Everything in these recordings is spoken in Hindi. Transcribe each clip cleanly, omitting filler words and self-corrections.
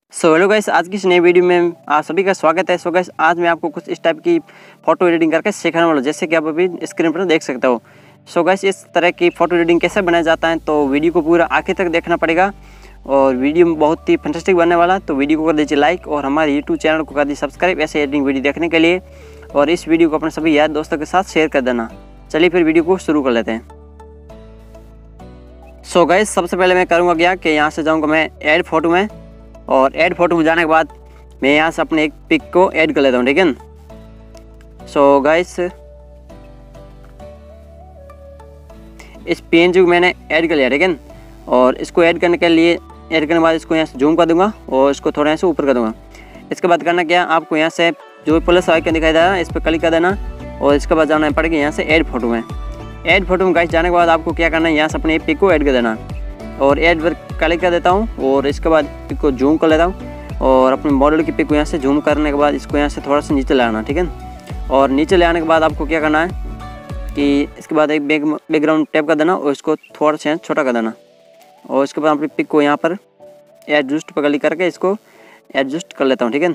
हेलो गाइस, आज की इस नई वीडियो में आप सभी का स्वागत है। सो गाइस, आज मैं आपको कुछ इस टाइप की फ़ोटो एडिटिंग करके सिखाने वाला हूँ, जैसे कि आप अभी स्क्रीन पर देख सकते हो। सो गाइस, इस तरह की फ़ोटो एडिटिंग कैसे बनाया जाता है, तो वीडियो को पूरा आखिर तक देखना पड़ेगा और वीडियो में बहुत ही फैंटास्टिक बनने वाला है। तो वीडियो को कर दीजिए लाइक और हमारे यूट्यूब चैनल को कर दीजिए सब्सक्राइब ऐसे एडिटिंग वीडियो देखने के लिए, और इस वीडियो को अपने सभी यार दोस्तों के साथ शेयर कर देना। चलिए फिर वीडियो को शुरू कर लेते हैं। सो गाइस, सबसे पहले मैं करूँगा क्या कि यहाँ से जाऊँगा मैं ऐड फोटो में, और ऐड फोटो में जाने के बाद मैं यहाँ से अपने एक पिक को ऐड कर लेता हूँ, ठीक है। सो गाइस, इस पीएनजी को मैंने ऐड कर लिया, ठीक है। और इसको ऐड करने के बाद इसको यहाँ से जूम कर दूंगा और इसको थोड़ा यहाँ से ऊपर कर दूंगा। इसके बाद करना क्या, आपको यहाँ से जो प्लस आइकन दिखाई दे रहा है इस पर क्लिक कर देना, और इसके बाद जाना पड़ेगा यहाँ से ऐड फोटो में। ऐड फोटो में गाइस जाने के बाद आपको क्या करना है, यहाँ से अपने पिक को ऐड कर देना, और ऐड पर क्लिक कर देता हूँ और इसके बाद पिक को जूम कर लेता हूँ, और अपने मॉडल की पिक को यहाँ से जूम करने के बाद इसको यहाँ से थोड़ा सा नीचे ले आना, ठीक है। और नीचे ले आने के बाद आपको क्या करना है कि इसके बाद एक बैकग्राउंड टैप कर देना और इसको थोड़ा सा छोटा कर देना, और इसके बाद अपनी पिक को यहाँ पर एडजस्ट पर क्लिक करके इसको एडजस्ट कर लेता हूँ, ठीक है।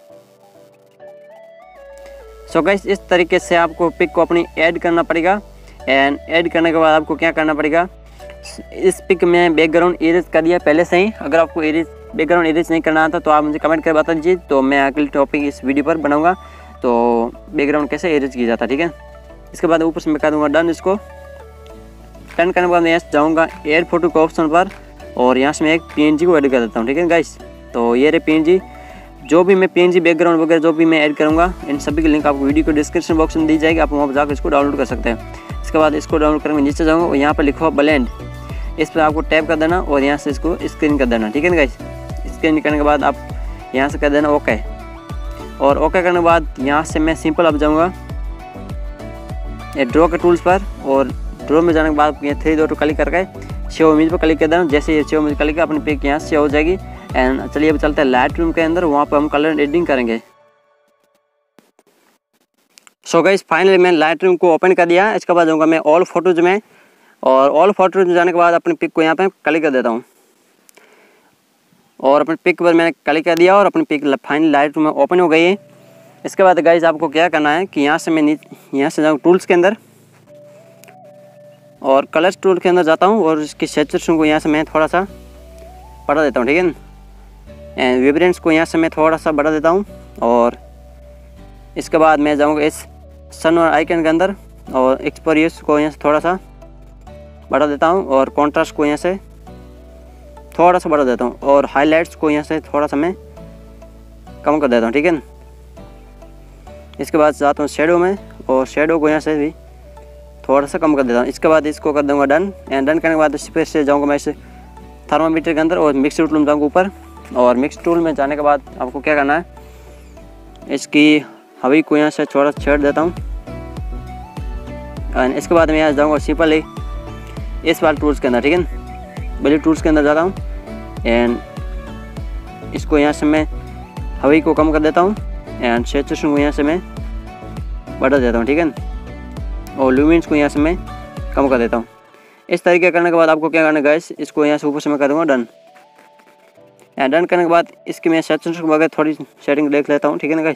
सो गाइस, इस तरीके से आपको पिक को अपनी ऐड करना पड़ेगा। एंड ऐड करने के बाद आपको क्या करना पड़ेगा, इस पिक में बैकग्राउंड इरेज कर दिया पहले से ही। अगर आपको बैकग्राउंड इरेज नहीं करना आता तो आप मुझे कमेंट कर बता दीजिए, तो मैं अगले टॉपिक इस वीडियो पर बनाऊंगा तो बैकग्राउंड कैसे इरेज किया जाता है, ठीक है। इसके बाद ऊपर से मैं कर दूंगा डन। इसको डन करने के बाद मैं यहाँ जाऊँगा ऐड फोटो के ऑप्शन पर, और यहाँ से मैं एक पीएनजी को ऐड कर देता हूँ, ठीक है गाइस। तो ये रहे पीएनजी। जो भी मैं पीएनजी बैकग्राउंड वगैरह जो भी मैं ऐड करूँगा, इन सभी की लिंक आपको वीडियो को डिस्क्रिप्शन बॉक्स में दी जाएगी, आप वहाँ पर जाकर इसको डाउनलोड कर सकते हैं। इसके बाद इसको डाउनलोड करके नीचे जाऊँगा और यहाँ पर लिखा हुआ ब्लेंड, इस पर आपको टैप कर देना और यहाँ से इसको स्क्रीन कर देना, ठीक है गाइस। स्क्रीन करने के बाद आप यहाँ से कर देना ओके, और ओके करने के बाद यहाँ से मैं सिंपल अब जाऊँगा ड्रॉ के टूल्स पर, और ड्रॉ में जाने के बाद ये 3 डॉट क्लिक करके सेव इमेज पर क्लिक कर देना। जैसे ये सेव इमेज क्लिक कर अपनी पिक यहाँ से हो जाएगी। एंड चलिए अब चलते हैं लाइट रूम के अंदर, वहाँ पर हम कलर एडिटिंग करेंगे। सो गाइस, फाइनली मैं लाइट रूम को ओपन कर दिया। इसके बाद जाऊँगा मैं ऑल फोटोज में, और ऑल फोटोज में जाने के बाद अपनी पिक को यहाँ पे क्लिक कर देता हूँ, और अपनी पिक पर मैंने क्लिक कर दिया और अपनी पिक फाइनली लाइट रूम में ओपन हो गई है। इसके बाद गाइस आपको क्या करना है कि यहाँ से मैं यहाँ से जाऊँ टूल्स के अंदर, और कलर्स टूल के अंदर जाता हूँ, और इसकी सैचुरेशन को यहाँ से मैं थोड़ा सा बढ़ा देता हूँ, ठीक है। एंड वाइब्रेंस को यहाँ से मैं थोड़ा सा बढ़ा देता हूँ, और इसके बाद मैं जाऊँगा इस सन और आइकन के अंदर, और एक्सपोरियस को यहाँ से थोड़ा सा बढ़ा देता हूँ, और कॉन्ट्रास्ट को यहाँ से थोड़ा सा बढ़ा देता हूँ, और हाइलाइट्स को यहाँ से थोड़ा सा मैं कम कर देता हूँ, ठीक है। इसके बाद जाता हूँ शेडो में, और शेडो को यहाँ से भी थोड़ा सा कम कर देता हूँ। इसके बाद इसको कर दूँगा डन। एंड डन करने के बाद इस पर से जाऊँगा मैं इस थर्मामीटर के अंदर, और मिक्स टूल में जाऊँगा ऊपर, और मिक्स टूल में जाने के बाद आपको क्या करना है, इसकी हवा को यहाँ से थोड़ा छेड़ देता हूँ। एंड इसके बाद मैं यहाँ जाऊँगा सिंपल ही इस वाले टूल्स के अंदर, ठीक है। बड़े टूल्स के अंदर जाता हूँ, एंड इसको यहाँ से मैं हवा को कम कर देता हूँ, एंड सैचुरेशन को यहाँ से मैं बढ़ा देता हूँ, ठीक है। और लुमिनेंस को यहाँ से मैं कम कर देता हूँ। इस तरीके करने के बाद आपको क्या करना है गाइस, इसको यहाँ से ऊपर से मैं कर दूँगा डन। एंड डन करने के बाद इसकी मैं सैचुरेशन वगैरह थोड़ी सेटिंग देख लेता हूँ, ठीक है ना गाइस।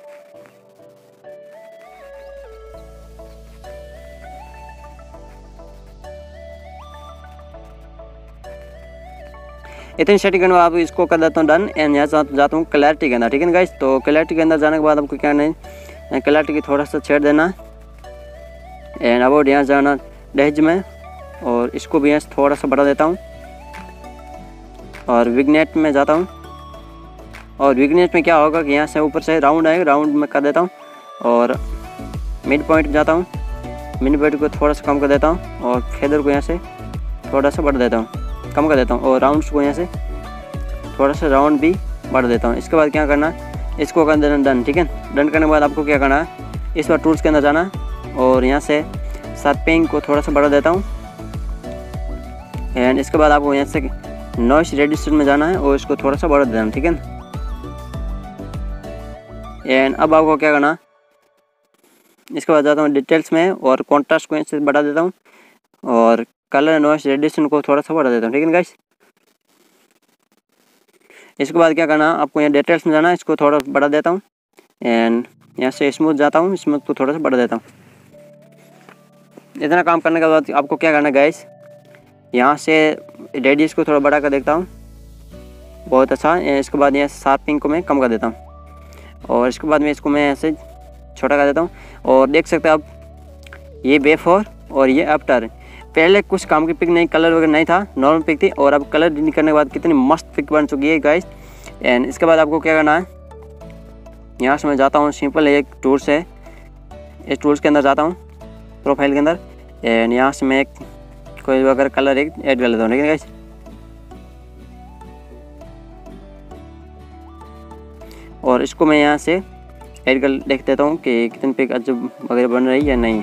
इतनी सेटिंग करने के बाद इसको कर देता हूँ डन। एंड यहाँ जाता हूँ क्लैरिटी के अंदर, ठीक है गाइस। तो क्लैरिटी के अंदर जाने के बाद आपको क्या करना है, क्लैरिटी की थोड़ा सा छेड़ देना, एंड अबाउट यहाँ जाना डैज में, और इसको भी यहाँ से थोड़ा सा बढ़ा देता हूँ, और विग्नेट में जाता हूँ, और विग्नेट में क्या होगा कि यहाँ से ऊपर से राउंड आएगा, राउंड में कर देता हूँ, और मिड पॉइंट जाता हूँ, मिड पॉइंट को थोड़ा सा कम कर देता हूँ, और फेदर को यहाँ से थोड़ा सा बढ़ा देता हूँ, कम कर देता हूँ, और राउंड्स को यहाँ से थोड़ा सा राउंड भी बढ़ा देता हूँ। इसके बाद क्या करना है, इसको कर देना डन, ठीक है। डन करने के बाद आपको क्या करना है, इस बार टूल्स के अंदर जाना, और यहाँ से शार्पिंग को थोड़ा सा बढ़ा देता हूँ। एंड इसके बाद आपको यहाँ से नॉइस रेडिएशन में जाना है, और इसको थोड़ा सा बढ़ा देना, ठीक है। एंड अब आपको क्या करना, इसके बाद जाता हूँ डिटेल्स में, और कॉन्ट्रास्ट को यहाँ से बढ़ा देता हूँ, और कलर नॉइस रेडिएशन को थोड़ा सा बढ़ा देता हूँ, ठीक है गाइस। इसके बाद क्या करना, आपको यहाँ डिटेल्स में जाना, इसको थोड़ा बढ़ा देता हूँ एंड यहाँ से स्मूथ जाता हूँ, स्मूथ को थोड़ा सा बढ़ा देता हूँ। इतना काम करने के बाद आपको क्या करना गाइस, यहाँ से रेडियस को थोड़ा बढ़ा कर देखता हूँ, बहुत अच्छा। इसके बाद यहाँ शार्पिंग को मैं कम कर देता हूँ और इसके बाद में इसको मैं ऐसे छोटा कर देता हूँ। और देख सकते हैं आप ये बिफोर और ये आफ्टर। पहले कुछ काम की पिक नहीं, कलर वगैरह नहीं था, नॉर्मल पिक थी, और अब कलर करने के बाद कितनी मस्त पिक बन चुकी है गाइस। एंड इसके बाद आपको क्या करना है, यहाँ से मैं जाता हूँ, सिंपल एक टूल्स है, इस टूल्स के अंदर जाता हूँ, प्रोफाइल के अंदर, एंड यहाँ से मैं कोई अगर कलर एक ऐड कर लेता हूँ, ठीक है गाइस। और इसको मैं यहाँ से ऐड कर देख देता हूँ कि कितनी पिक अजब वगैरह बन रही है या नहीं।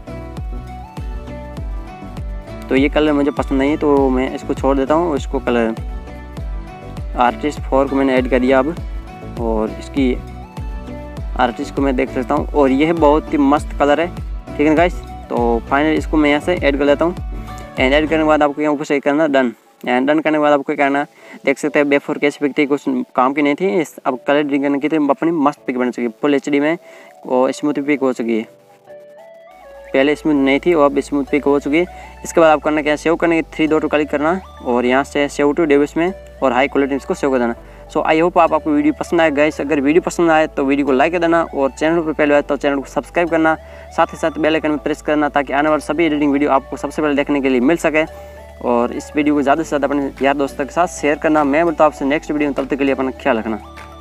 तो ये कलर मुझे पसंद नहीं है तो मैं इसको छोड़ देता हूँ। इसको कलर आर्टिस्ट 4 को मैंने ऐड कर दिया अब, और इसकी आर्टिस्ट को मैं देख सकता हूँ, और यह बहुत ही मस्त कलर है, ठीक है गाइस। तो फाइनल इसको मैं यहाँ से ऐड कर लेता हूँ। एंड ऐड करने के बाद आपको यहाँ ऊपर से करना डन। एंड डन करने के बाद आपको क्या करना, देख सकते हैं बिफोर कैसी पिक थी, कुछ काम की नहीं थी, अब कलर ड्रिंक करने की थी, अपनी मस्त पिक बन चुकी है, फुल HD में और स्मूथ पिक हो चुकी है। पहले स्मूथ नहीं थी और अब स्मूथ पिक हो चुकी है। इसके बाद आप करना क्या, सेव करने के 3 डॉट क्लिक करना और यहाँ से सेव टू डिवाइस में और हाई क्वालिटी इसको सेव कर देना। सो आई होप आपको वीडियो पसंद आए गाइस। अगर वीडियो पसंद आए तो वीडियो को लाइक कर देना, और चैनल पर पहले आए तो चैनल को सब्सक्राइब करना, साथ ही साथ बेल आइकन में प्रेस करना, ताकि आने वाले सभी एडिटिंग वीडियो आपको सबसे पहले देखने के लिए मिल सके। और इस वीडियो को ज़्यादा से ज़्यादा अपने यार दोस्तों के साथ शेयर करना। मैं बोलता हूँ आपसे नेक्स्ट वीडियो में, तब तक के लिए अपना ख्याल रखना।